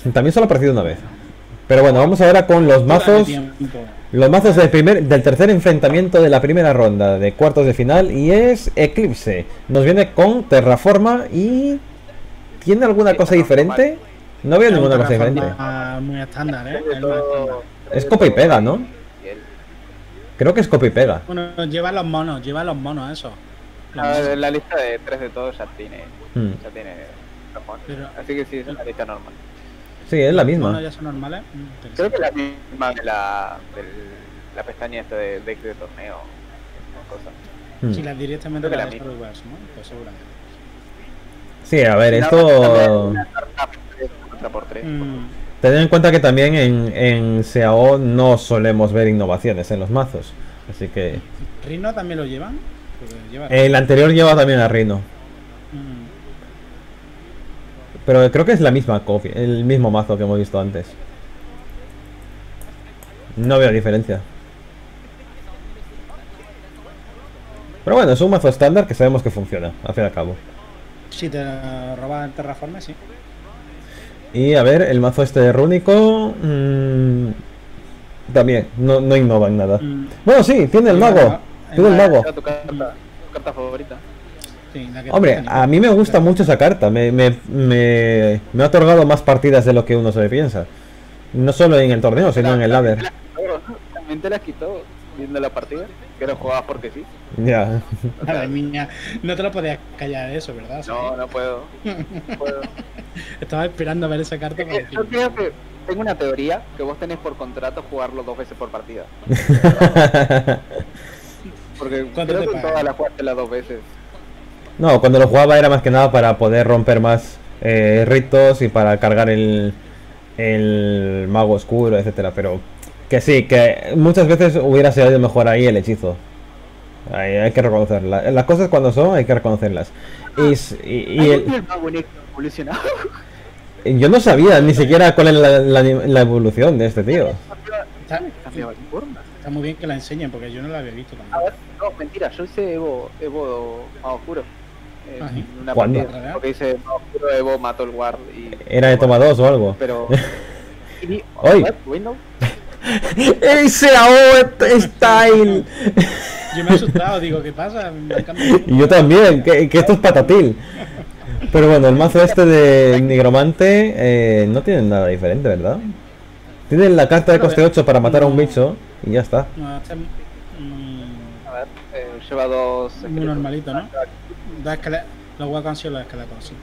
También solo ha aparecido una vez. Pero bueno, vamos ahora con los mazos. Los mazos del tercer enfrentamiento de la primera ronda de cuartos de final. Y es Eclipse. Nos viene con Terraforma y... ¿Tiene alguna cosa diferente? No veo ninguna cosa diferente. Muy estándar, ¿eh? Es copia y pega, ¿no? Creo que es copia y pega. Bueno, lleva los monos eso. La lista de 3 de todos ya tiene. Ya tiene pero, así que sí, es una lista normal. Sí, es la misma. ¿Los monos ya son normales? Creo que es la misma de la pestaña esta de deck de torneo. Cosa. Si las directamente la de Wars, ¿no? Pues seguramente. Sí, a ver, esto... Tened en cuenta que también en SEAO no solemos ver innovaciones en los mazos. Así que... ¿Rhino también lo llevan? El anterior lleva también a Rhino. Pero creo que es la misma copia, el mismo mazo que hemos visto antes. No veo diferencia. Pero bueno, es un mazo estándar que sabemos que funciona, al fin y al cabo. Si te roban el Terraforme, sí. Y a ver, el mazo este de Rúnico... también, no innova en nada. Bueno, sí, tiene el mago. Tiene el mago. Tu carta favorita. Sí, hombre, a mí me gusta mucho esa carta. Me ha otorgado más partidas de lo que uno se piensa. No solo en el torneo, sino en el ladder. También te las quitó viendo la partida. Que lo jugabas porque sí. Ya. Madre mía, no te lo podías callar eso, ¿verdad? No, no puedo. No puedo. Estaba esperando a ver esa carta. Yo creo que tengo una teoría que vos tenés por contrato jugarlo 2 veces por partida. Porque creo que todas las jugaste las 2 veces. No, cuando lo jugaba era más que nada para poder romper más ritos y para cargar el mago oscuro, etcétera. Pero que sí, que muchas veces hubiera sido mejor ahí el hechizo. Hay que reconocerlas. Las cosas cuando son hay que reconocerlas. Y el mago evolucionado. Yo no sabía ni siquiera cuál es la evolución de este tío. Está muy bien que la enseñen porque yo no la había visto también. A ver, no, mentira, yo hice Evo Mago Oscuro. Una ¿Cuándo? partida, porque dice Mago Oscuro, Evo mató el Ward y... ¿Era de toma 2 o algo? Pero... ¡Hoy! ¡Ese AO Style! Yo me he asustado, digo, ¿qué pasa? Y yo también, que esto es patatil. Pero bueno, el mazo este de Nigromante no tiene nada diferente, ¿verdad? Tiene la carta de coste 8 para matar a un bicho y ya está. No, este, a ver, lleva 2... muy normalito, ¿no? Los huecos han sido los esqueletos, sí.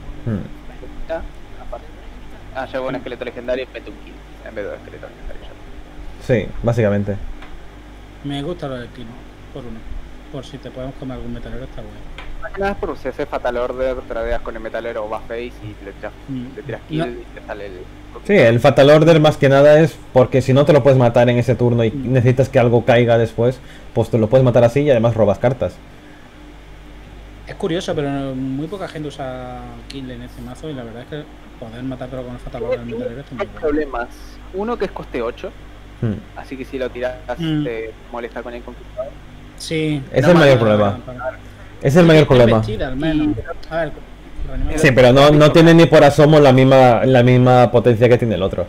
Lleva un esqueleto legendario y mete un kill en vez de esqueleto legendario. Sí, básicamente. Me gusta lo del kill, por uno. Por si te podemos comer algún metalero, está bueno. Más que nada por si haces Fatal Order, tradeas con el metalero o Face y le tiras kill y te sale el... Sí, el Fatal Order más que nada es porque si no te lo puedes matar en ese turno y necesitas que algo caiga después, pues te lo puedes matar así y además robas cartas. Es curioso, pero muy poca gente usa kill en este mazo y la verdad es que poder matártelo con el Fatal Order del metalero está muy bueno. Hay problemas. Uno que es coste 8, así que si lo tiras te molesta con el conquistador. Sí. Es el mayor problema. Es el mayor problema. A ver, sí, pero no tiene ni por asomo la misma potencia que tiene el otro.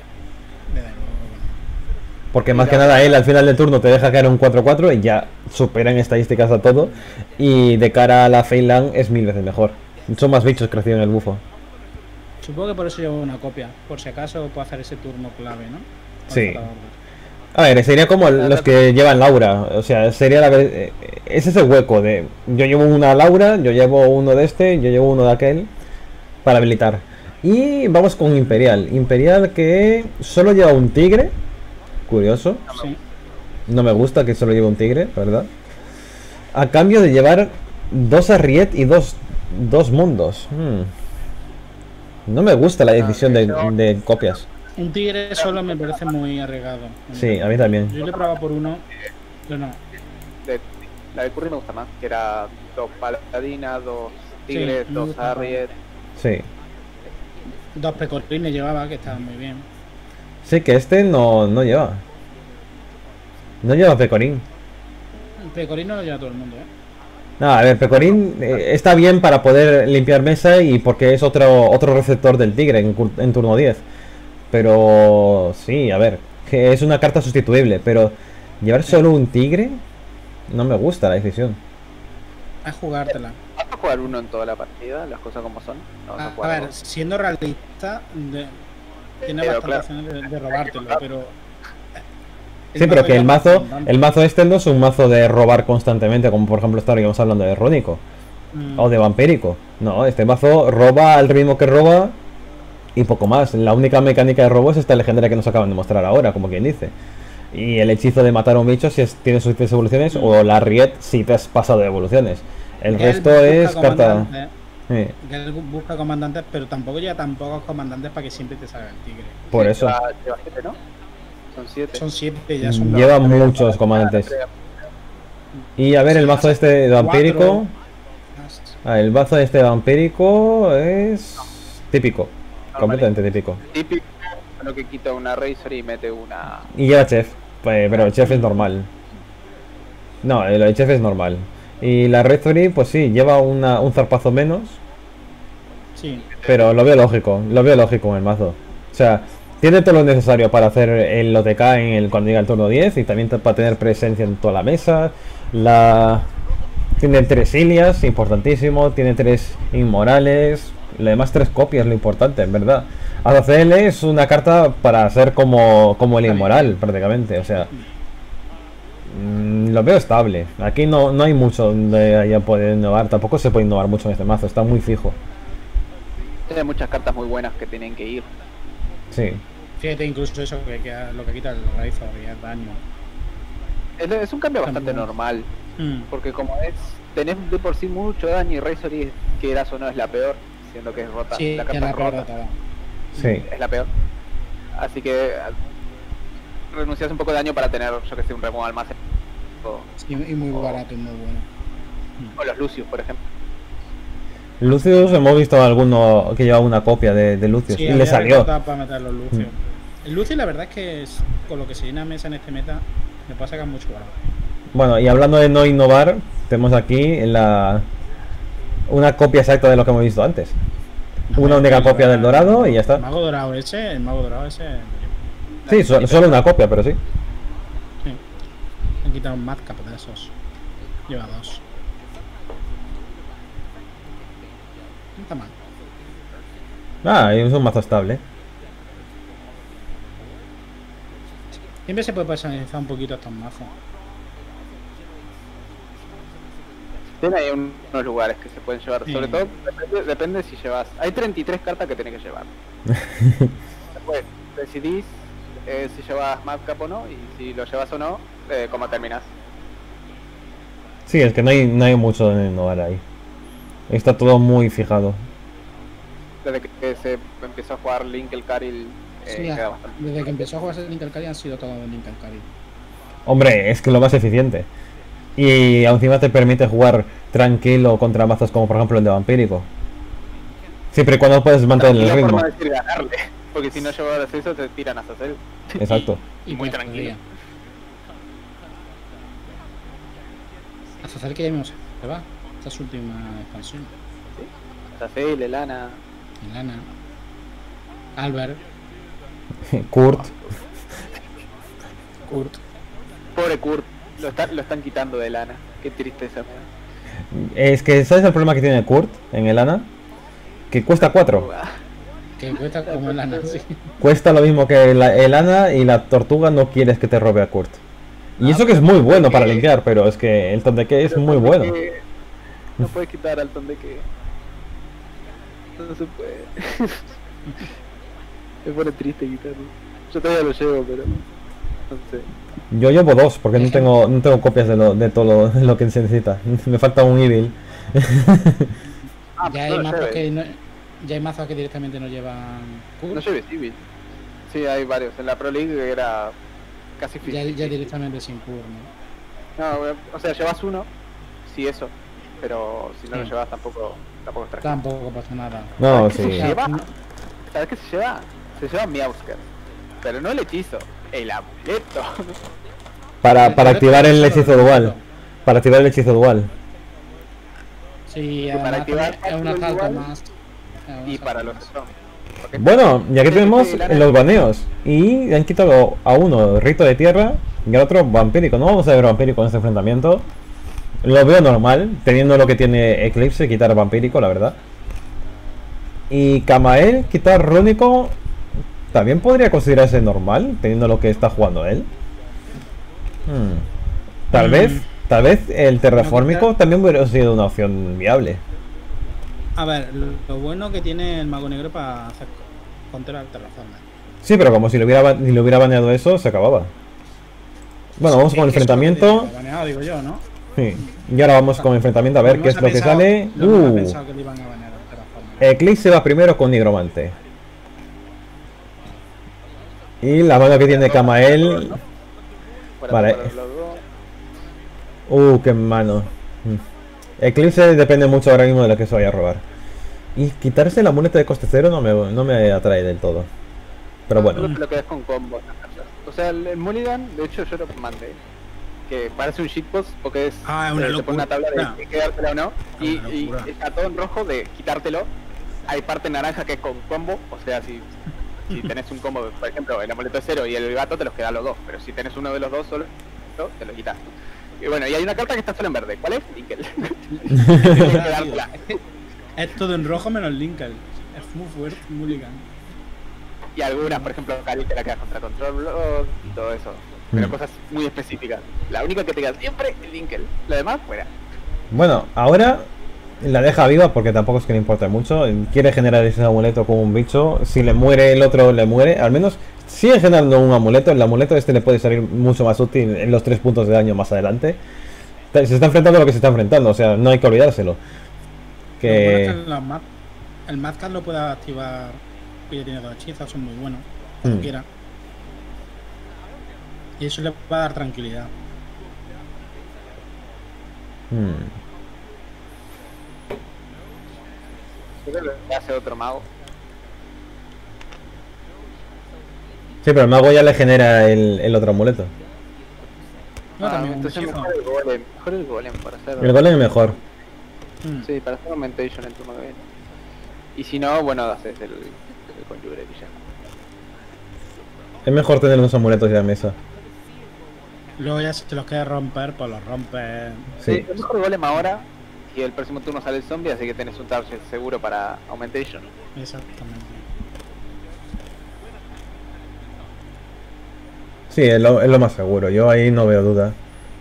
Porque más que nada él al final del turno te deja caer un 4-4 y ya supera en estadísticas a todo. Y de cara a la Feyland es 1000 veces mejor. Son más bichos crecidos en el bufo. Supongo que por eso llevo una copia. Por si acaso puedo hacer ese turno clave, ¿no? Sí. A ver, sería como los que llevan Laura. O sea, sería ese es el hueco de... Yo llevo una Laura, yo llevo uno de este, yo llevo uno de aquel. Para habilitar. Y vamos con Imperial. Imperial que solo lleva un tigre. Curioso. Sí. No me gusta que solo lleve un tigre, ¿verdad? A cambio de llevar 2 Arriet y dos mundos. No me gusta la decisión de copias. Un tigre solo me parece muy arriesgado. Sí, a mí también. Yo le he probado por uno, pero no. La de Curry me gusta más, que era 2 paladinas, 2 tigres, 2 Arriet. Sí. 2 pecorines llevaba, que estaban muy bien. Sí, que este no lleva. No lleva pecorín. Pecorín no lo lleva todo el mundo, ¿eh? No, a ver, pecorín está bien para poder limpiar mesa y porque es otro receptor del tigre en turno 10. Pero sí, a ver, que es una carta sustituible, pero llevar solo un tigre no me gusta la decisión. Es jugártela. ¿Vas a jugar uno en toda la partida? Las cosas como son. No vas a A jugar ver, dos. siendo realista, tiene Pero, bastantes claro. opciones de robártelo, pero. Sí, pero que ya más abundante. el mazo este no es un mazo de robar constantemente, como por ejemplo estaríamos hablando de Rónico o de Vampírico. No, este mazo roba al ritmo que roba y poco más. La única mecánica de robo es esta legendaria que nos acaban de mostrar ahora, como quien dice. Y el hechizo de matar a un bicho si tiene suficientes evoluciones, o la Riet si te has pasado de evoluciones. El Que él resto busca es carta. comandantes, Sí, que él busca comandantes, pero tampoco lleva tan pocos comandantes para que siempre te salga el tigre. por Sí, eso. lleva 7, ¿no? Son 7. Son 7, ya son Lleva muchos comandantes. Y a ver, el mazo este de vampírico. El mazo este de vampírico es típico. Completamente típico. Típico, lo que quita una Razor y mete una. Y lleva chef. Pero el chef es normal. No, el chef es normal. Y la Red Three, pues sí, lleva un zarpazo menos. Sí, Pero lo veo lógico en el mazo. O sea, tiene todo lo necesario para hacer el OTK cuando llega el turno 10 y también para tener presencia en toda la mesa. Tiene 3 Ilias, importantísimo. Tiene 3 Inmorales. Además 3 copias, lo importante, en verdad. Azazel es una carta para ser como el Inmoral, prácticamente. O sea, lo veo estable. Aquí no hay mucho donde haya poder innovar. Tampoco se puede innovar mucho en este mazo, está muy fijo. Tiene muchas cartas muy buenas que tienen que ir. Sí. fíjate incluso eso lo que quita el Razor y el daño. Es un cambio bastante También. normal. Mm. Porque como tenés de por sí mucho daño y Razor, y quieras o no, es la peor. Siendo que es rota. Sí, la que carta la peor de rota todas. Sí. es la peor. Así que renuncias un poco de daño para tener, yo que sé, un removal más. Y muy barato y muy bueno. O los Lucius, por ejemplo. Lucius, hemos visto alguno que lleva una copia de Lucius Sí, y le había salió. recortado para meter los Lucius. El Lucius, la verdad es que con lo que se llena mesa en este meta, me puede sacar mucho barato. Bueno, y hablando de no innovar, tenemos aquí una copia exacta de lo que hemos visto antes. Una única copia del dorado y ya está. El mago dorado ese. Sí, solo una copia, pero sí. Sí. Han quitado un madcap de esos. Lleva 2. No está mal. Es un mazo estable. Siempre se puede personalizar un poquito estos mazos. Tiene ahí unos lugares que se pueden llevar. Sí. Sobre todo, depende si llevas. Hay 33 cartas que tenés que llevar. Después decidís si llevas Madcap o no. Y si lo llevas o no, cómo terminás. Sí, es que no hay mucho de innovar ahí. Está todo muy fijado. Desde que se empezó a jugar Link el Caril, Sí, queda bastante. desde que empezó a jugarse Link Alcali han sido todos Link Alcali. Hombre, es que lo más eficiente. Y encima te permite jugar tranquilo contra mazos como por ejemplo el de Vampírico. Siempre y cuando puedes mantener el Tranquilo ritmo. por no decir ganarle. Porque si no llevas eso, te tiran a Sazel. Exacto. Y muy me tranquilo. jodería. Hasta hacer que ya vimos se va. Esta es su última expansión. Sazel, Elana. Lana. Albert. Kurt. Kurt. Pobre Kurt. Lo están quitando de Elana. Qué tristeza me da. Es que, ¿sabes el problema que tiene Kurt en el ANA? Que cuesta 4. Que cuesta como Lana, sí. Cuesta lo mismo que el ANA y la tortuga no quieres que te robe a Kurt. Y eso que es muy bueno para limpiar, pero es que el Tondeke es muy bueno. No puedes quitar al Tondeke. No se puede. Me pone triste quitarlo. Yo todavía lo llevo, pero no sé. Yo llevo 2 porque no tengo copias de todo lo que se necesita. Me falta un Evil. Ya hay mazos que directamente no llevan Kurt. No lleves Civil. Sí, hay varios. En la Pro League era casi Ya físico. directamente sin Kurt, ¿no? No, o sea, llevas uno, sí eso. Pero si no Sí. lo llevas tampoco es trágico. Tampoco pasa nada. No, ¿Sabes qué sí. se lleva? ¿Sabes qué se lleva? Se lleva Meowsker. Pero no el hechizo, el amuleto. Para El activar el solo hechizo el dual. amuleto. Para activar el hechizo dual. Sí, para además activar es un asalto igual más. Y para los Strong. porque Bueno, y aquí tenemos los baneos. Y han quitado a uno rito de tierra y al otro vampírico. No vamos a ver vampírico en este enfrentamiento. Lo veo normal, teniendo lo que tiene Eclipse, quitar vampírico, la verdad. Y Camael, quitar rúnico, también podría considerarse normal, teniendo lo que está jugando él. Tal vez el terrafórmico también hubiera sido una opción viable. A ver, lo bueno que tiene el mago negro para hacer contra el terraforma. Sí, pero como si le hubiera baneado eso, se acababa. Bueno, vamos con el enfrentamiento. Baneado, digo yo, ¿no? Sí. Y ahora vamos con el enfrentamiento a ver qué es lo que sale. No pensado que le iban a banear el terraforma. Eclipse va primero con Nigromante. Y la mano que tiene Camael. Vale. Qué mano. Eclipse depende mucho ahora mismo de lo que se vaya a robar. Y quitarse la muleta de coste cero no me atrae del todo. Pero bueno. Lo que es con combos. O sea, el Mulligan, de hecho yo lo mandé. Que parece un shitpost porque es una te pone una tabla de quedártela o no. Y está todo en rojo de quitártelo. Hay parte naranja que es con combo. O sea, si tenés un combo, por ejemplo, el amuleto de cero y el gato, te los queda los dos. Pero si tenés uno de los dos solo, te lo quitas. Y bueno, y hay una carta que está solo en verde. ¿Cuál es? Linkel. Es todo en rojo menos Linkel. Es muy fuerte, Mulligan. Y algunas, por ejemplo, Cali te la quedas contra Control Blood y todo eso. Pero cosas muy específicas. La única que te queda siempre es Linkel. Lo demás, fuera. Bueno, ahora la deja viva porque tampoco es que le importe mucho. Quiere generar ese amuleto con un bicho. Si le muere el otro, le muere. Al menos sigue generando un amuleto. El amuleto este le puede salir mucho más útil en los 3 puntos de daño más adelante. Se está enfrentando a lo que se está enfrentando. O sea, no hay que olvidárselo. Que... el Madcap lo puede activar. Que ya tiene 2 hechizos, son muy buenos. Como quiera. Y eso le va a dar tranquilidad. Creo que hace otro mago. Sí, pero el mago ya le genera el otro amuleto. No, también entonces mejor el golem para hacer. El golem es mejor. Sí, para hacer augmentation en tu mago. Y si no, bueno, haces el conjure y ya. Es mejor tener los amuletos ya en mesa. Luego ya si te los quieres romper, pues los rompes. Sí. Es mejor golem ahora y el próximo turno sale el zombie, así que tenés un target seguro para augmentation. Exactamente. Sí, es lo más seguro. Yo ahí no veo duda.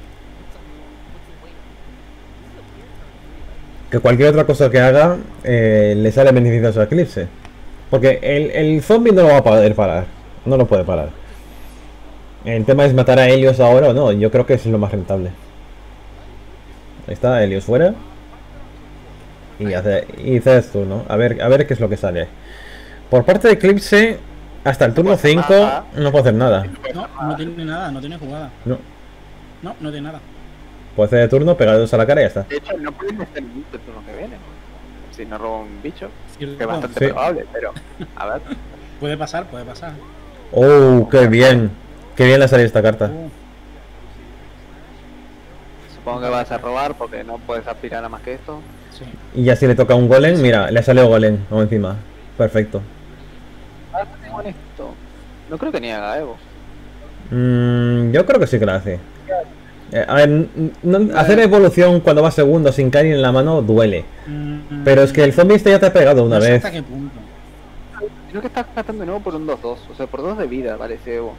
Que cualquier otra cosa que haga le sale beneficioso a Eclipse. Porque el zombie no lo va a poder parar. No lo puede parar. El tema es matar a Helios ahora o no. Yo creo que es lo más rentable. Ahí está, Helios fuera. Y hace esto, ¿no? A ver qué es lo que sale. Por parte de Eclipse, hasta el turno 5 no puede hacer nada. No tiene nada, no tiene jugada. No. No tiene nada. Puede hacer de turno, pegarlos a la cara y ya está. De hecho, no pueden estar en el turno que viene. Si no roba un bicho, Sí, que es bastante probable, pero a ver. Puede pasar, puede pasar. ¡Oh, qué bien! Qué bien le sale esta carta. Supongo que vas a robar porque no puedes aspirar a más que esto. Sí. Y ya si le toca un golem, mira, le salió golem o encima. Perfecto. Con esto. No creo que ni haga Evo. Yo creo que sí que la hace. A ver, hacer evolución cuando va segundo sin Cari en la mano duele. Pero es que el zombie este ya te ha pegado una vez. ¿Hasta qué punto? Creo que estás gastando de nuevo por un 2-2. O sea, por 2 de vida parece Evo.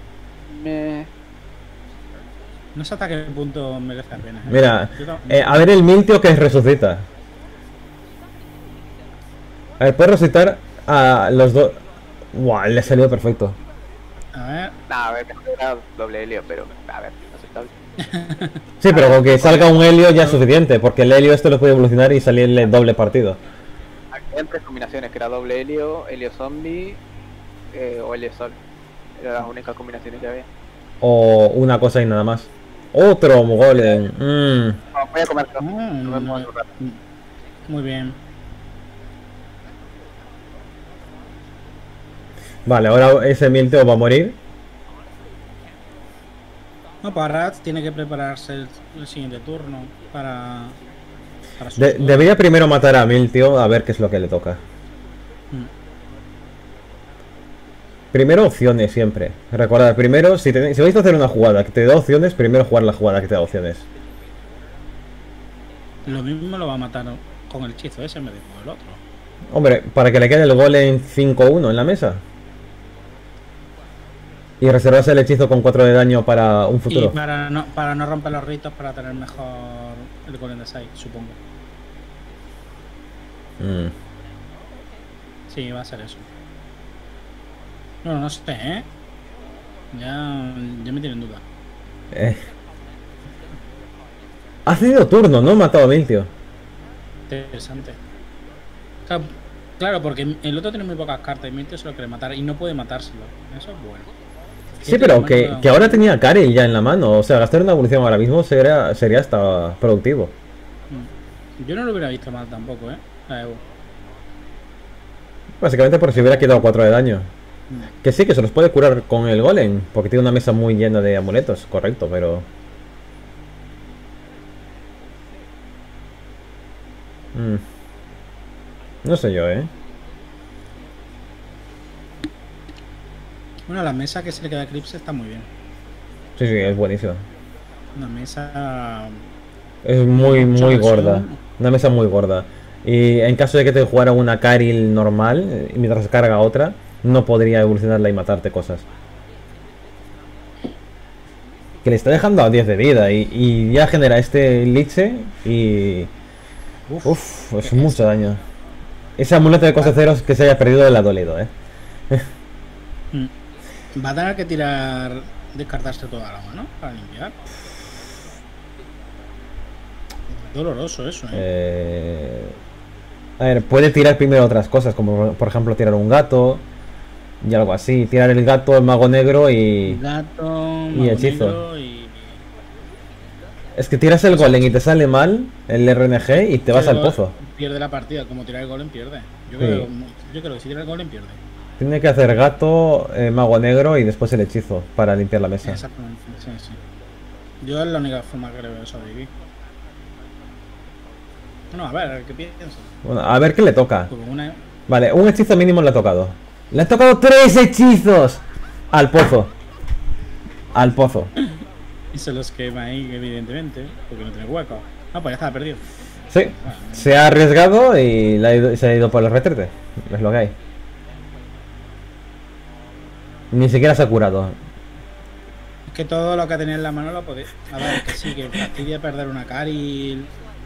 No sé hasta qué punto merece la pena. Mira, a ver el Miltio que resucita. A ver, puede resucitar a los dos. Guau, le salió perfecto. A ver. A ver, mejor era doble helio, pero a ver, aceptable. Sí, pero con que salga un Helio ya es suficiente, porque el Helio esto lo puede evolucionar y salirle doble partido. Había 3 combinaciones, que era doble helio, helio zombie o helio sol. Eran las únicas combinaciones que había. O una cosa y nada más. Otro golem. No, voy a comer. Muy bien. Vale, ahora ese Milteo va a morir. No, para Rat tiene que prepararse el siguiente turno para su Debería primero matar a Milteo a ver qué es lo que le toca. Primero opciones siempre. Recordad, primero, si vais a hacer una jugada que te da opciones, primero jugar la jugada que te da opciones. Lo mismo lo va a matar con el hechizo ese en vez de con el otro. Hombre, para que le quede el golem 5-1 en la mesa. Y reservarse el hechizo con 4 de daño para un futuro. Y para no romper los ritos, para tener mejor el golem de 6, supongo. Sí, va a ser eso. No sé, ¿eh? Ya me tienen duda. Ha cedido turno, no ha matado a Miltio. Interesante. Claro, porque el otro tiene muy pocas cartas y Miltio se lo quiere matar y no puede matárselo. Eso es bueno. Sí, pero que ahora tenía Karel ya en la mano. O sea, gastar una evolución ahora mismo sería hasta productivo. Yo no lo hubiera visto mal tampoco, ¿eh? A Evo. Básicamente porque si hubiera quitado 4 de daño. Que sí, que se los puede curar con el golem, porque tiene una mesa muy llena de amuletos, correcto, pero... No sé yo, ¿eh? Bueno, la mesa que se le queda a Eclipse está muy bien. Sí, es buenísima. Una mesa... Es muy gorda. Una mesa muy gorda. Y en caso de que te jugara una Karel normal, y mientras carga otra, no podría evolucionarla y matarte cosas. Que le está dejando a 10 de vida y ya genera este liche y... Uf, es mucho daño. Ese amuleto de cosecheros que se haya perdido le ha dolido, ¿eh? Va a tener que descartarse toda la mano para limpiar. Doloroso eso, A ver, puede tirar primero otras cosas, como por ejemplo tirar un gato y algo así. Tirar el gato, el mago negro y hechizo. Es que tiras el golem y te sale mal el RNG y te vas al pozo. Pierde la partida, como tirar el golem pierde. Yo creo que si tira el golem pierde. Tiene que hacer gato, mago negro y después el hechizo para limpiar la mesa. Exactamente, sí. Yo es la única forma que creo de sobrevivir. Bueno, a ver qué pienso. Bueno, a ver qué le toca. Vale, un hechizo mínimo le ha tocado. Le ha tocado 3 hechizos. Al pozo. Al pozo. Y se los quema ahí, evidentemente, porque no tiene hueco. No, pues ya estaba perdido. Sí, bueno, se ha arriesgado y se ha ido por el retrete. Es lo que hay. Ni siquiera se ha curado. Es que todo lo que tenía en la mano lo podéis. A ver, que sí, que fastidia perder una Karel y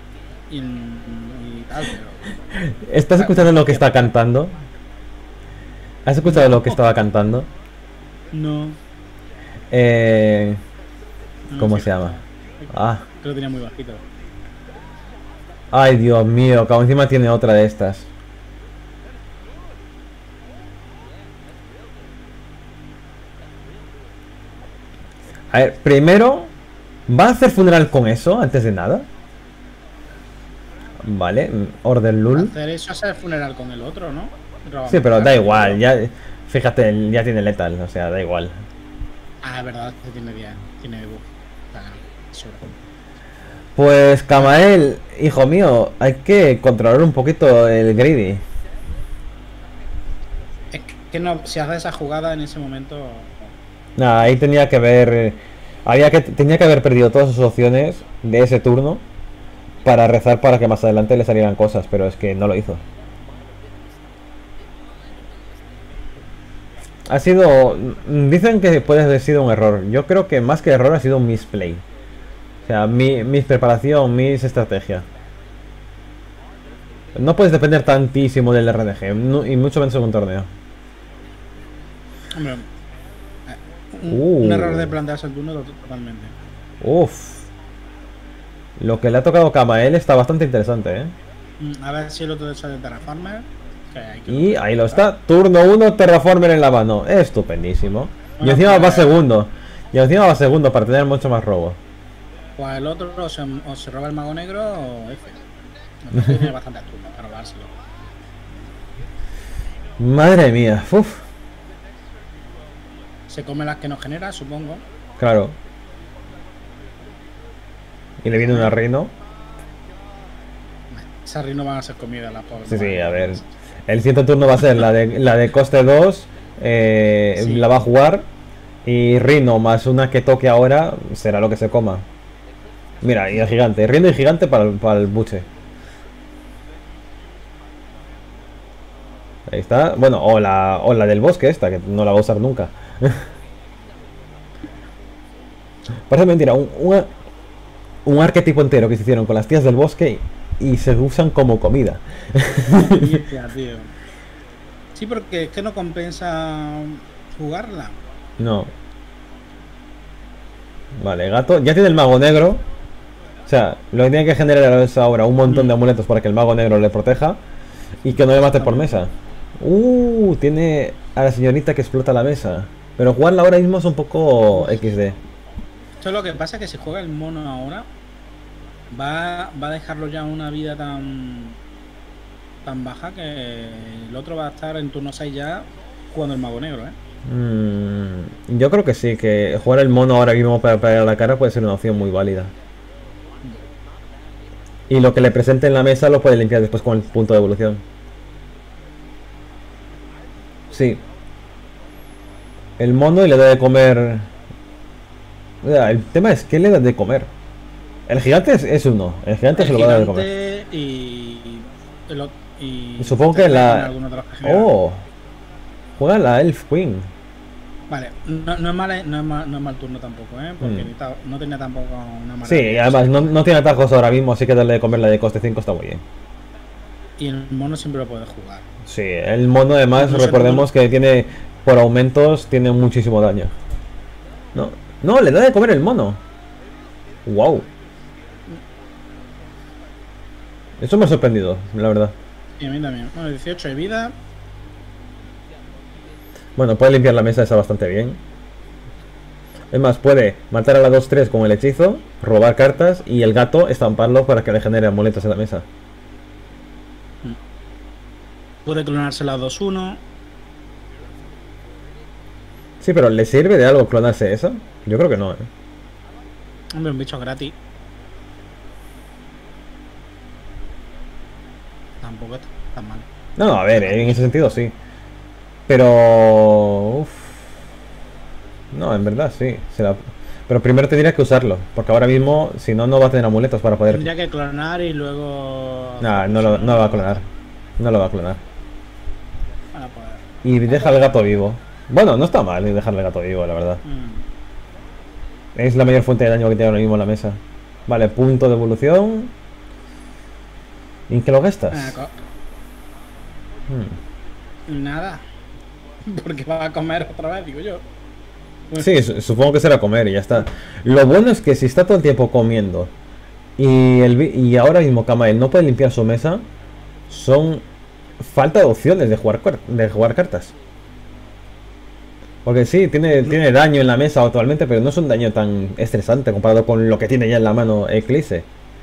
tal, pero... ¿Estás escuchando lo que está cantando? ¿Has escuchado lo que estaba cantando? No. ¿Cómo se llama? Creo que tenía muy bajito. Ay, Dios mío, que encima tiene otra de estas. A ver, primero, ¿va a hacer funeral con eso antes de nada? Vale, Order Lul. Hacer eso es hacer funeral con el otro, ¿no? Sí, pero da igual, ya, fíjate, ya tiene letal, o sea, da igual. Ah, es verdad, que tiene buff. Pues Kamael, hijo mío, hay que controlar un poquito el greedy. Es que no, si hace esa jugada en ese momento... Nada, ahí tenía que haber... tenía que haber perdido todas sus opciones de ese turno para rezar para que más adelante le salieran cosas, pero es que no lo hizo. Ha sido... Dicen que puede haber sido un error. Yo creo que más que error ha sido un misplay. O sea, mis preparación, mis estrategia. No puedes depender tantísimo del RNG, y mucho menos en un torneo. Hombre, un error de plantearse el turno totalmente. Uff. Lo que le ha tocado a Kamael está bastante interesante, A ver si el otro sale de Terraformer. Y ahí lo está. Turno 1, Terraformer en la mano. Estupendísimo. Bueno, y encima va segundo. Y encima va segundo para tener mucho más robo. Pues el otro o se roba el mago negro o F. Tiene bastante turno para robárselo. Madre mía. Uf. Se come las que no genera, supongo. Claro. Y le viene una reino. Esas reino van a ser comidas las pobres. Sí, a ver. El siguiente turno va a ser la de coste 2 Sí. la va a jugar. Y Rino más una que toque ahora será lo que se coma. Mira, y el gigante. Rino y gigante para el buche. Ahí está. Bueno, o la del bosque esta, que no la va a usar nunca. Parece mentira. Un arquetipo entero que se hicieron con las tías del bosque y se usan como comida. Hostia, tío. Sí, porque es que no compensa jugarla. No. Vale, gato. Ya tiene el mago negro. O sea, lo que tiene que generar es ahora un montón de amuletos para que el mago negro le proteja y que no le mate por mesa. Tiene a la señorita que explota la mesa. Pero jugarla ahora mismo es un poco XD. Esto es lo que pasa, que si juega el mono ahora, va a dejarlo ya una vida tan baja que el otro va a estar en turno 6 ya jugando el mago negro, Yo creo que sí, que jugar el mono ahora mismo para pegar a la cara puede ser una opción muy válida. Y lo que le presente en la mesa lo puede limpiar después con el punto de evolución. Sí. El mono y le da de comer. El tema es que le da de comer. El gigante es uno. El gigante se lo va a dar de comer. Y supongo que la. Juega la Elf Queen. Vale, no es mal turno tampoco, porque no tenía tampoco una mala. Sí, además no tiene atajos ahora mismo, así que darle de comer la de coste 5 está muy bien. Y el mono siempre lo puede jugar. Sí, el mono además, recordemos que tiene, por aumentos, tiene muchísimo daño. No, le da de comer el mono. Wow. Eso me ha sorprendido, la verdad. Y a mí también. Bueno, 18 de vida. Bueno, puede limpiar la mesa esa bastante bien. Es más, puede matar a la 2-3 con el hechizo, robar cartas y el gato estamparlo para que le genere amuletos en la mesa. Puede clonarse la 2-1. Sí, pero ¿le sirve de algo clonarse eso? Yo creo que no, Hombre, un bicho gratis. Tampoco está tan mal. No, a ver, en ese sentido sí. Pero... No, en verdad sí. Pero primero tendría que usarlo. Porque ahora mismo, si no, no va a tener amuletos para poder... Tendría que clonar y luego... Nah, no lo va a clonar. No lo va a clonar. Para poder. Y deja al gato vivo. Bueno, no está mal dejarle al gato vivo, la verdad. Es la mayor fuente de daño que tiene ahora mismo en la mesa. Vale, punto de evolución. ¿Y en qué lo gastas? Nada. Porque va a comer otra vez, digo yo. Sí, supongo que será comer y ya está. Lo bueno es que si está todo el tiempo comiendo y ahora mismo Kamael no puede limpiar su mesa, son falta de opciones de jugar cartas. Porque sí, tiene daño en la mesa actualmente, pero no es un daño tan estresante comparado con lo que tiene ya en la mano Eclipse.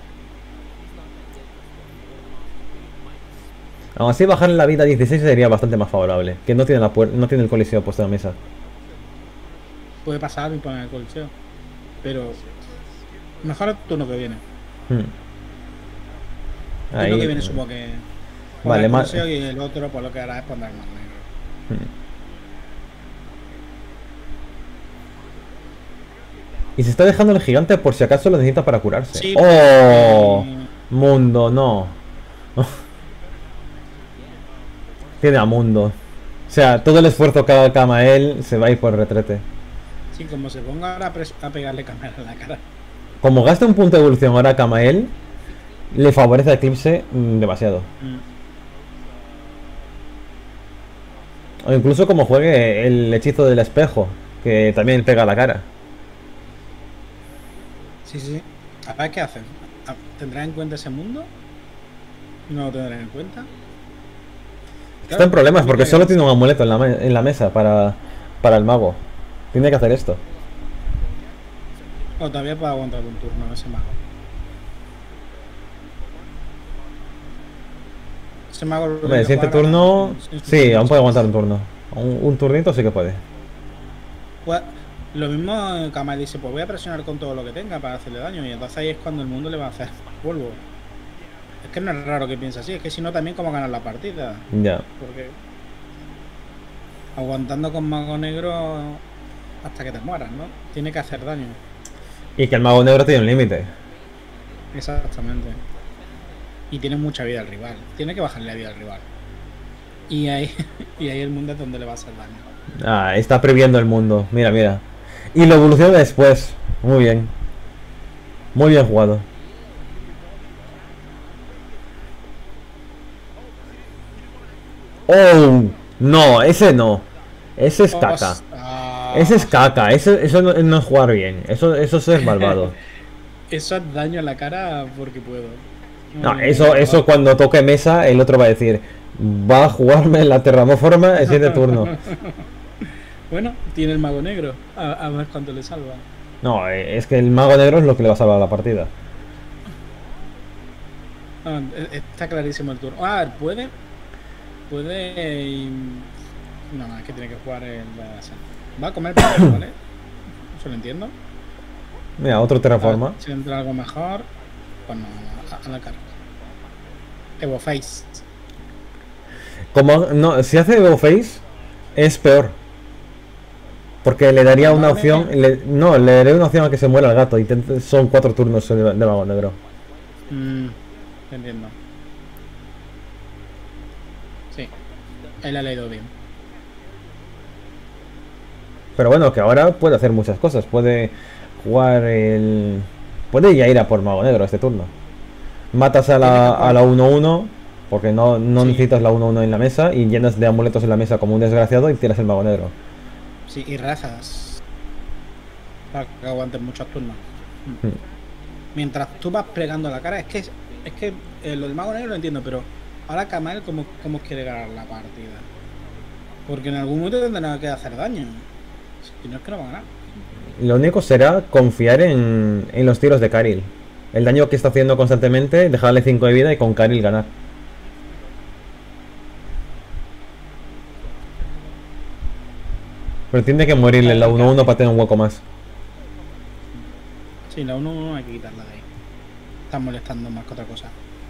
Aún así, bajarle la vida a 16 sería bastante más favorable. Que no tiene el coliseo puesto en la mesa. Puede pasar y poner el coliseo. Pero... mejor el turno que viene. El turno que viene supongo que... Vale, el coliseo y el otro por lo que hará es poner más negro. Y se está dejando el gigante por si acaso lo necesita para curarse. Sí, ¡Oh! Mundo, no. Tiene a Mundo. O sea, todo el esfuerzo que haga Kamael se va a ir por retrete. Sí, como se ponga ahora a pegarle cámara en la cara. Como gaste un punto de evolución ahora a Kamael, le favorece a Eclipse demasiado. O incluso como juegue el hechizo del espejo, que también pega a la cara. Sí. A ver qué hacen. ¿Tendrán en cuenta ese mundo? ¿No lo tendrán en cuenta? Está en problemas porque solo tiene un amuleto en la mesa para el mago. Tiene que hacer esto. O todavía puede aguantar un turno ese mago. Ese mago... Hombre, el siguiente turno... Sí, aún puede aguantar un turno. Un turnito sí que puede. Pues, lo mismo Kamael dice, pues voy a presionar con todo lo que tenga para hacerle daño. Y entonces ahí es cuando el mundo le va a hacer polvo. Es que no es raro que piense así, es que si no también cómo ganar la partida. Ya. Porque... aguantando con mago negro hasta que te mueras, ¿no? Tiene que hacer daño. Y que el mago negro tiene un límite. Exactamente. Y tiene mucha vida al rival. Tiene que bajarle la vida al rival. Y ahí, y ahí el mundo es donde le va a hacer daño. Ah, está previendo el mundo. Mira, mira. Y lo evoluciona después. Muy bien. Muy bien jugado. Oh, no, ese no. Ese es caca. Ese es caca. Eso no es jugar bien. Eso es malvado. Eso es daño a la cara porque puedo. No, eso cuando toque mesa, el otro va a decir, va a jugarme la terramoforma el siguiente turno. Bueno, tiene el mago negro. A ver cuánto le salva. No, es que el mago negro es lo que le va a salvar la partida. Ah, está clarísimo el turno. Ah, puede. No, es que tiene que jugar el. Va a comer primero, ¿vale? Eso lo entiendo. Mira, otro terraforma. Si entra algo mejor, pues no, a la cara. Evo Face. Como no, si hace Evo Face, es peor. Porque le daría una opción. Le daría una opción a que se muera el gato. Y son 4 turnos de mago negro. Entiendo. Sí, él ha leído bien. Pero bueno, que ahora puede hacer muchas cosas. Puede jugar el. Puede ya ir a por mago negro este turno. Matas a la 1-1. Porque no sí. Necesitas la 1-1 en la mesa. Y llenas de amuletos en la mesa como un desgraciado. Y tiras el mago negro. Sí, y razas. Para que aguanten muchos turnos. Mientras tú vas plegando la cara. Es que lo del mago negro lo entiendo. Pero ahora Kamal, ¿cómo quiere ganar la partida? Porque en algún momento tendrá que hacer daño. Si no es que no va a ganar. Lo único será confiar en los tiros de Karil. El daño que está haciendo constantemente, dejarle 5 de vida y con Karil ganar. Pero tiene que morirle la 1-1 para tener un hueco más. Sí, la 1-1 hay que quitarla de ahí. Está molestando más que otra cosa.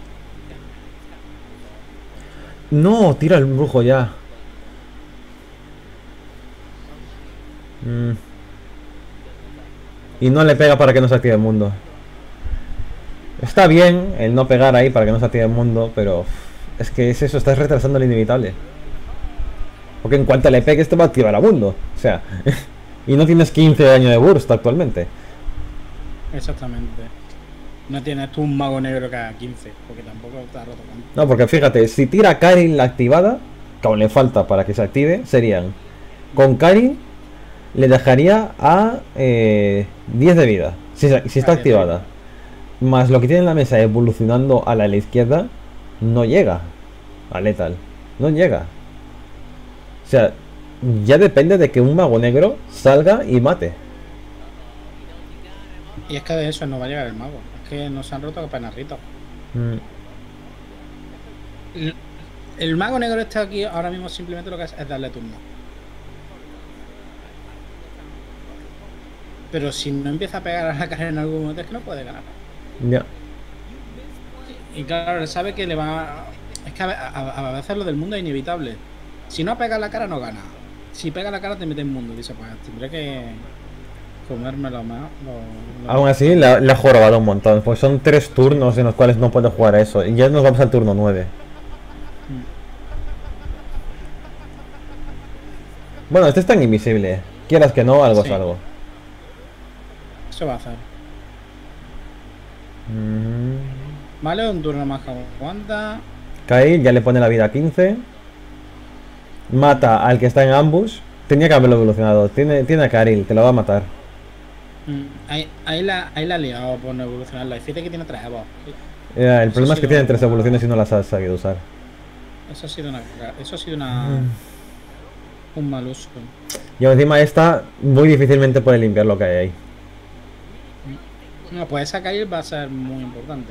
No, tira el brujo ya. Y no le pega para que no se active el mundo. Está bien el no pegar ahí para que no se active el mundo, pero es que es eso, estás retrasando lo inevitable. Porque en cuanto le pegues te va a activar el mundo. O sea, y no tienes 15 de daño de burst actualmente. Exactamente. No tienes tú un mago negro que haga 15, porque tampoco está roto tanto. No, porque fíjate, si tira Karin la activada, que aún le falta para que se active, serían con Karin le dejaría a 10 de vida, si está activada. Más lo que tiene en la mesa evolucionando a la izquierda, no llega a Lethal. No llega. O sea, ya depende de que un mago negro salga y mate. Y es que de eso no va a llegar el mago. Es que no se han roto apenas ritos. El mago negro está aquí ahora mismo simplemente lo que es darle turno. Pero si no empieza a pegar a la cara en algún momento es que no puede ganar. Ya. Y claro, él sabe que le va... Es que a veces lo del mundo es inevitable. Si no pega la cara no gana. Si pega la cara te mete en mundo. Dice, pues tendré que comérmelo más. Aún así le ha jorobado un montón. Pues son 3 turnos en los cuales no puede jugar a eso. Y ya nos vamos al turno 9. Bueno, este es tan invisible. Quieras que no, algo es algo. Eso va a hacer. Vale, un turno más que aguanta. Kail ya le pone la vida a 15. Mata al que está en ambush. Tenía que haberlo evolucionado. Tiene a Karil, te lo va a matar. Ahí la ha liado por no evolucionarla. Y fíjate que tiene 3 evos. El problema es que tienen 3 evoluciones y no las has sabido usar. Eso ha sido un mal uso. Y encima esta muy difícilmente puede limpiar lo que hay ahí. No, pues esa Kail va a ser muy importante,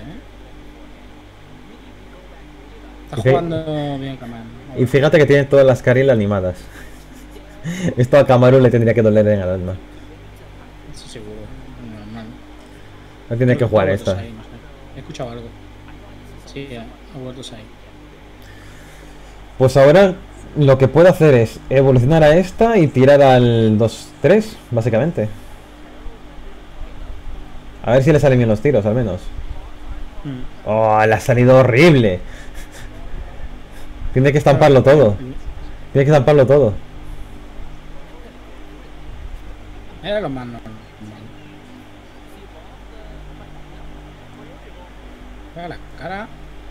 Está jugando bien Kamal. Y fíjate que tiene todas las Karil animadas. Esto a Kamaru le tendría que doler en el alma. Eso seguro, normal. No tiene que jugar esta. Ahí, no sé. He escuchado algo. Sí, ha vuelto ahí. Pues ahora lo que puedo hacer es evolucionar a esta y tirar al 2-3, básicamente. A ver si le salen bien los tiros, al menos. Oh, le ha salido horrible. Tiene que estamparlo todo. Tiene que estamparlo todo. Era lo más normal. Pega la cara.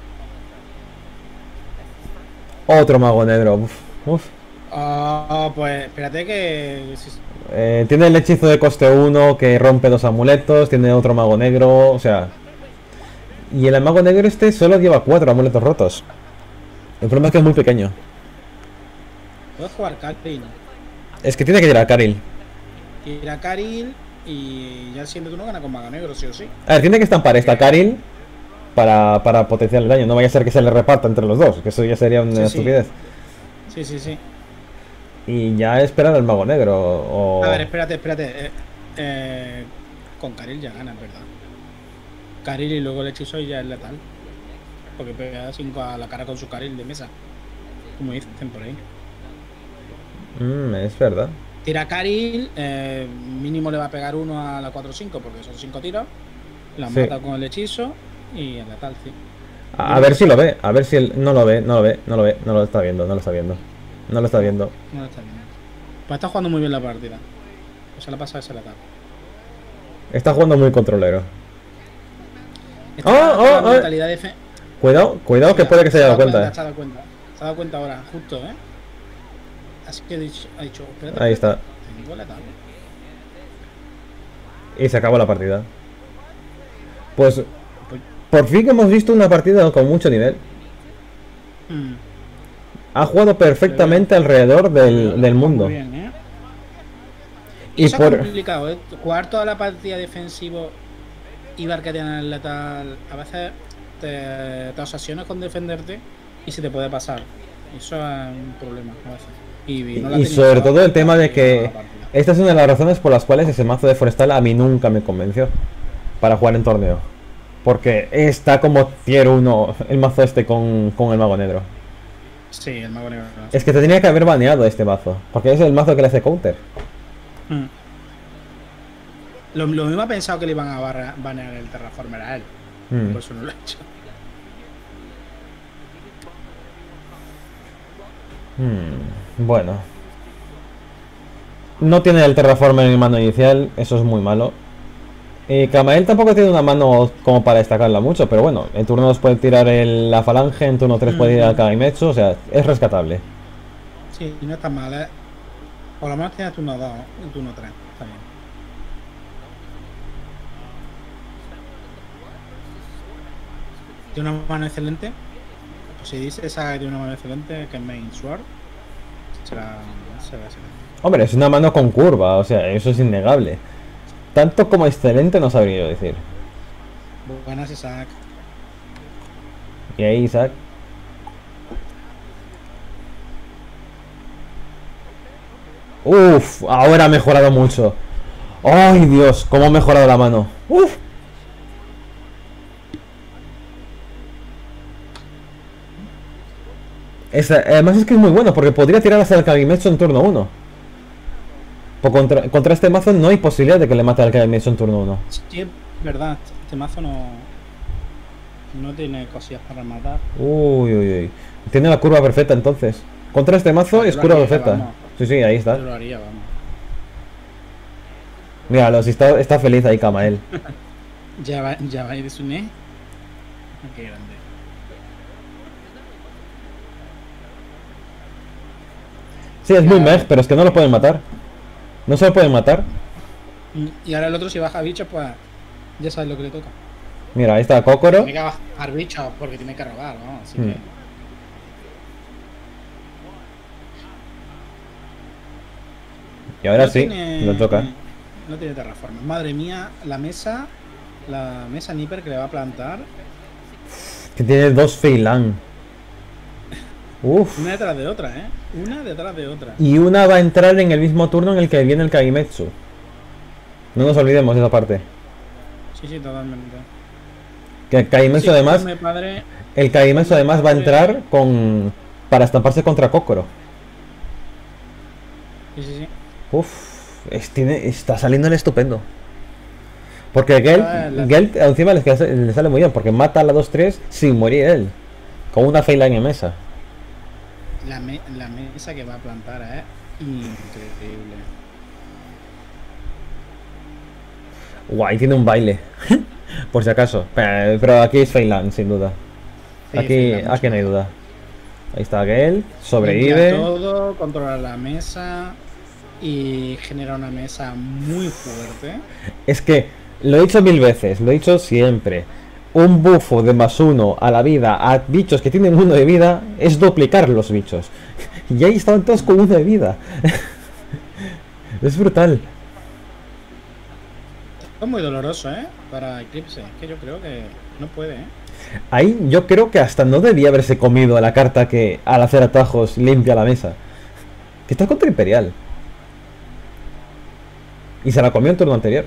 Otro mago negro. Uf, uf. Oh, pues espérate que... Tiene el hechizo de coste 1 que rompe 2 amuletos. Tiene otro mago negro. O sea... Y el mago negro este solo lleva 4 amuletos rotos. El problema es que es muy pequeño. Puedes jugar Karil. Es que tiene que tirar a Karil. Tira Karil y ya siempre tú no ganas con mago negro, sí o sí. A ver, tiene que estampar esta Karil para potenciar el daño. No vaya a ser que se le reparta entre los dos, que eso ya sería una estupidez. Sí, sí, sí. Y ya esperar al mago negro. O... A ver, espérate. Con Karil ya ganas, ¿verdad? Karil y luego el hechizo ya es letal. Porque pega 5 a la cara con su Karil de mesa. Como dicen por ahí. Es verdad. Tira Karil, mínimo le va a pegar 1 a la 4-5 porque son 5 tiros. La mata con el hechizo y el letal, sí. A ver si lo ve, a ver si él no lo ve, no lo está viendo. Pues está jugando muy bien la partida. Pues se la pasa ese letal. Está jugando muy controlero. Mentalidad de fe. Cuidado que puede que se haya dado cuenta. Se ha dado cuenta ahora, justo, Así que ha dicho, espérate. Ahí está. Y se acabó la partida. Pues por fin hemos visto una partida con mucho nivel. Ha jugado perfectamente alrededor del mundo. Muy bien, Y eso por... es complicado, jugar toda la partida defensivo y ver que tienen el letal. A veces te obsesionas con defenderte y se te puede pasar. Eso es un problema a veces. Y sobre todo el tema de que esta es una de las razones por las cuales ese mazo de forestal a mí nunca me convenció para jugar en torneo. Porque está como tier 1 el mazo este con el mago negro. Sí, el mago negro. Es que te tenía que haber baneado este mazo, porque es el mazo que le hace counter. Lo mismo ha pensado que le iban a banear el Terraformer a él. Por eso no lo ha hecho. Bueno. No tiene el Terraformer en mano inicial, eso es muy malo. Y Kamael tampoco tiene una mano como para destacarla mucho, pero bueno, en turno 2 puede tirar la falange, en turno 3 puede ir al Kagaimetsu, o sea, es rescatable. Sí, no está mal, Por lo menos tienes turno 2, en turno 3, está bien. Tiene una mano excelente. Pues si dice esa que tiene una mano excelente, que es Main Sword, será excelente. Hombre, es una mano con curva, o sea, eso es innegable. Tanto como excelente no sabría yo decir. Buenas, Isaac. Y ahí, Isaac. Uf, ahora ha mejorado mucho. ¡Ay, Dios! ¿Cómo ha mejorado la mano? ¡Uf! Además es que es muy bueno, porque podría tirar hacia el Kagaimetsu en turno 1. Contra este mazo no hay posibilidad de que le mate al Kagaimetsu en turno 1. Sí, es verdad, este mazo no tiene cosillas para matar. Uy. Tiene la curva perfecta entonces. Contra este mazo es curva perfecta. Vamos. Sí, ahí está. Yo lo haría, vamos. Míralo, si está feliz ahí Kamael. ya va a ir de su ne. Qué grande. Sí, es muy meh, pero es que no lo pueden matar. No se lo pueden matar. Y ahora el otro si baja bichos, pues ya sabes lo que le toca. Mira, ahí está Kokoro. Tiene que bajar bichos porque tiene que robar, ¿no? Así que... Y ahora sí, lo toca. No tiene terraforma. Madre mía, la mesa Nipper que le va a plantar. Que tiene 2 Feilan. Uf. Una detrás de otra, Una detrás de otra. Y una va a entrar en el mismo turno en el que viene el Kagaimetsu. No nos olvidemos de esa parte. Sí, totalmente. Que el Kagaimetsu además. El Kagaimetsu además va a entrar para estamparse contra Kokoro. Sí, sí, sí. Uf, está saliendo el estupendo. Porque Gelt encima le sale muy bien, porque mata a la 2-3 sin morir él. Con una Feyline en mesa. La mesa que va a plantar es increíble. Guay, tiene un baile. Por si acaso. Pero aquí es Feyline, sin duda. Sí, aquí no hay duda. Ahí está Gelt, Limpia sobrevive. todo, controla la mesa y genera una mesa muy fuerte. Es que lo he dicho 1000 veces, lo he dicho siempre. Un bufo de +1 a la vida a bichos que tienen 1 de vida es duplicar los bichos. Y ahí estaban todos con 1 de vida. Es brutal. Es muy doloroso, para Eclipse. Es que yo creo que no puede, Ahí yo creo que hasta no debía haberse comido a la carta que al hacer atajos limpia la mesa. Que está contra Imperial. Y se la comió en turno anterior.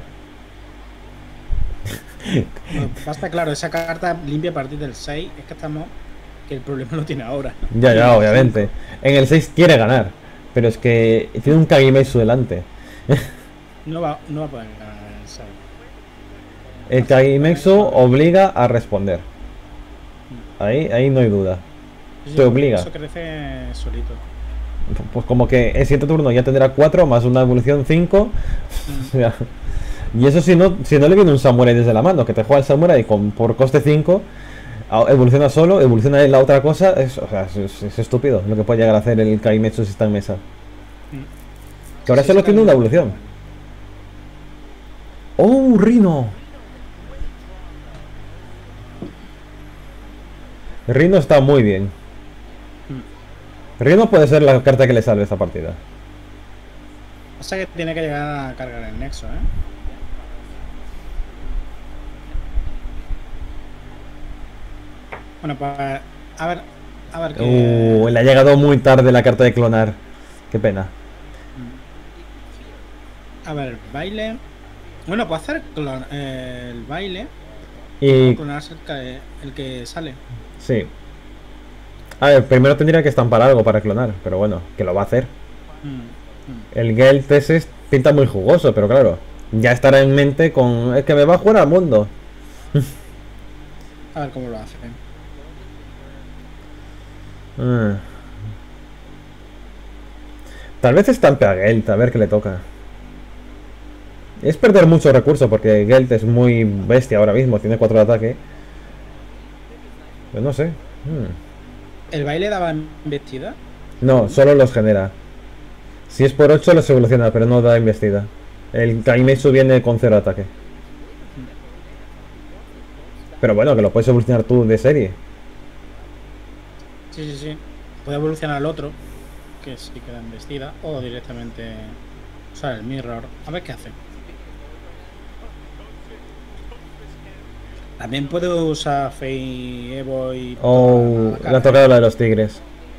Bueno, basta claro, esa carta limpia a partir del 6. Es que estamos... Que el problema lo tiene ahora. Ya, obviamente. En el 6 quiere ganar. Pero es que tiene un Kagemetsu delante. No va a poder ganar el 6. El Kagemetsu obliga a responder. Ahí no hay duda. Te obliga. Eso crece solito. Pues como que en 7 turnos ya tendrá 4 más una evolución 5. Y eso si no le viene un Samurai desde la mano, que te juega el Samurai por coste 5, evoluciona solo, evoluciona en la otra cosa. Es estúpido lo que puede llegar a hacer el Kagemetsu si está en mesa. Que ahora solo tiene una evolución. ¡Oh, Rino! Rino está muy bien. Rino puede ser la carta que le salve esta partida. O sea que tiene que llegar a cargar el nexo, Bueno, pues a ver qué... Le ha llegado muy tarde la carta de clonar. Qué pena. A ver, baile... Bueno, puedo hacer el baile Y... clonarse el que sale. Sí. A ver, primero tendría que estampar algo para clonar, pero bueno, que lo va a hacer. El Gelt ese pinta muy jugoso, pero claro, ya estará en mente con... Es que me va a jugar al mundo. A ver cómo lo hace. Tal vez estampe a Gelt, a ver qué le toca. Es perder mucho recurso porque Gelt es muy bestia ahora mismo, tiene 4 de ataque. Pues no sé. ¿El baile daba embestida? No, solo los genera. Si es por 8 los evoluciona, pero no da embestida. El Kagemetsu viene con 0 ataque. Pero bueno, que lo puedes evolucionar tú de serie. Sí. Puede evolucionar al otro, que sí queda embestida, o directamente usar el mirror. A ver qué hace. También puede usar Fey, Evo y... le ha tocado la de los tigres.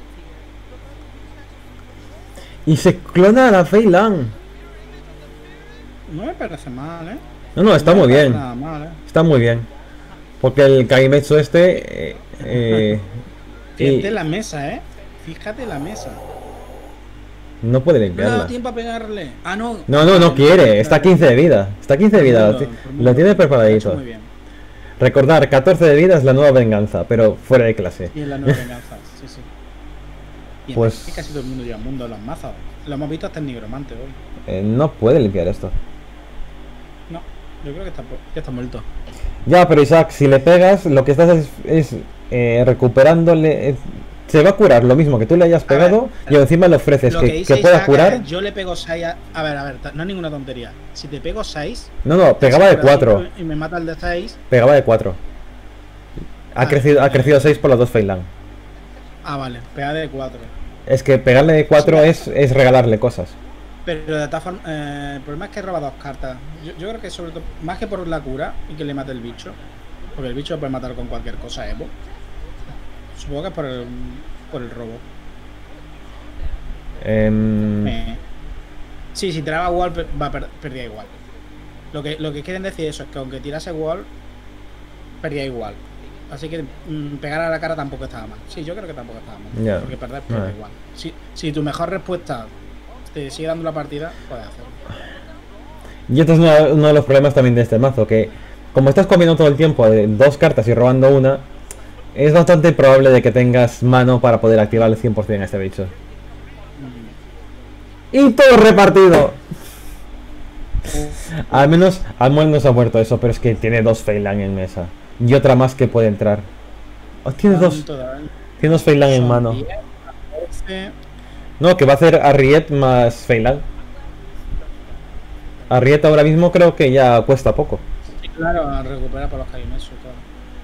Y se clona a la Feylang. No me parece mal, No, está muy bien. Nada mal, Está muy bien. Porque el Kagemetsu este... Fíjate la mesa, Fíjate la mesa. No puede No limpiarla. da tiempo a pegarle. Ah, no. No quiere. Está a 15 de vida. Está a 15 de vida. Lo tiene preparadito. Muy bien. Recordar, 14 de vida es la nueva venganza, pero fuera de clase. Y es la nueva venganza, sí. Y pues casi todo el mundo lleva mundo en los mazos. Lo hemos visto hasta el nigromante hoy. No puede limpiar esto. No, yo creo que ya está muerto. Ya, pero Isaac, si le pegas, lo que estás es recuperándole... se va a curar lo mismo que tú le hayas pegado y encima le ofreces que pueda curar. Yo le pego 6 a ver, no es ninguna tontería. Si te pego 6... No, pegaba de 4. Y me mata el de 6. Pegaba de 4. Ha crecido 6 por las 2 Feylang. Ah, vale, pega de 4. Es que pegarle de 4 es regalarle cosas. Pero de todas formas, el problema es que roba 2 cartas. Yo creo que sobre todo, más que por la cura y que le mate el bicho, porque el bicho lo puede matar con cualquier cosa, Evo. Supongo que es por el robo. Sí, si tiraba wall perdía igual. Lo que quieren decir eso es que aunque tirase wall, perdía igual. Así que pegar a la cara tampoco estaba mal. Sí, yo creo que tampoco estaba mal. Yeah. Porque perder igual. Si tu mejor respuesta te sigue dando la partida, puedes hacerlo. Y esto es uno de los problemas también de este mazo, que como estás comiendo todo el tiempo de 2 cartas y robando una, es bastante probable de que tengas mano para poder activar el 100% a este bicho. Y todo repartido. Al menos no se ha muerto eso, pero es que tiene 2 Feylang en mesa. Y otra más que puede entrar. Oh, tiene dos Feylang en mano. 10, 14. No, que va a hacer Arriet más Feylang. Arriet ahora mismo creo que ya cuesta poco. Sí, claro, recupera por los Kaimetsu, claro.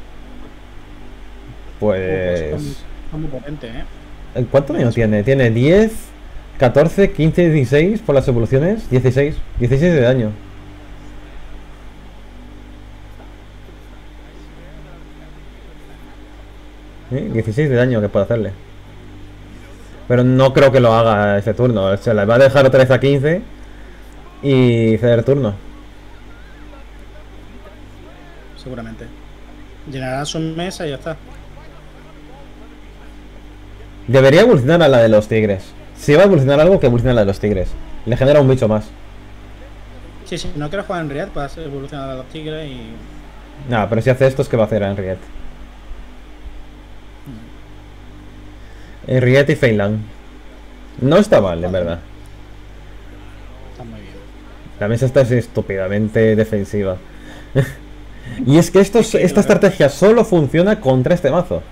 Pues... Son muy potentes, ¿Cuánto daño tiene? Tiene 10, 14, 15, 16 por las evoluciones. 16 de daño. ¿Eh? 16 de daño que puede hacerle. Pero no creo que lo haga ese turno. Se la va a dejar otra vez a 15 y ceder turno. Seguramente. Llenará su mesa y ya está. Debería evolucionar a la de los tigres. Si va a evolucionar algo, que evolucione a la de los tigres. Le genera un bicho más. Sí, sí, no quiero jugar en Riad, puedes evolucionar a los tigres y... Nah, pero si hace esto es que va a hacer en Riet. En Riet y Feylang. No está mal, en verdad. Está muy bien. La mesa está estúpidamente defensiva. Y es que esta estrategia solo funciona contra este mazo.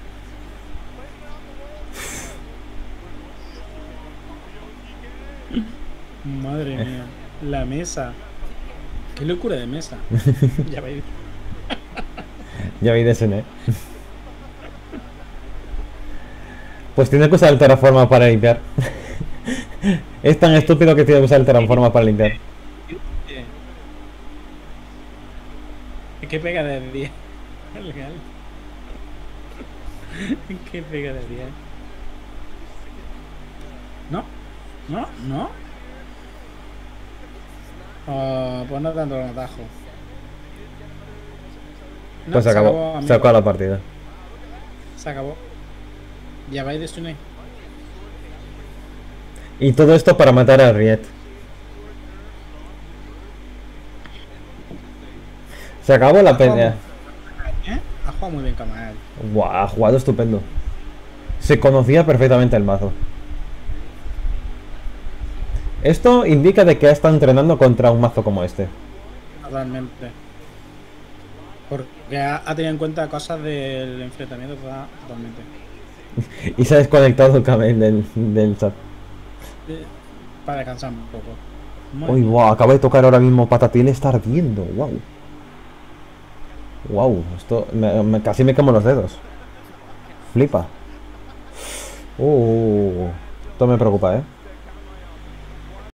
Madre mía, la mesa. Qué locura de mesa. Ya veis. Ya veis ese, ¿eh? Pues tiene que usar el terraforma para limpiar. Es tan estúpido que tiene que usar el terraforma para limpiar. ¿Qué pega de 10? Legal. ¿Qué pega de 10? No, no, no. Oh, pues no tanto un atajo. No, Pues se acabó la partida. Se acabó. Ya vais de Stune. Y todo esto para matar a Riet. Se acabó la pelea. Ha jugado muy bien Kamael. Guau, ha jugado estupendo. Se conocía perfectamente el mazo. Esto indica de que ha estado entrenando contra un mazo como este. Totalmente. Porque ha tenido en cuenta cosas del enfrentamiento totalmente. Y se ha desconectado el cabello del chat. Para descansar un poco. Uy, wow, acabo de tocar ahora mismo Patatín, está ardiendo, wow. Wow, esto casi me quemo los dedos. Flipa. Esto me preocupa,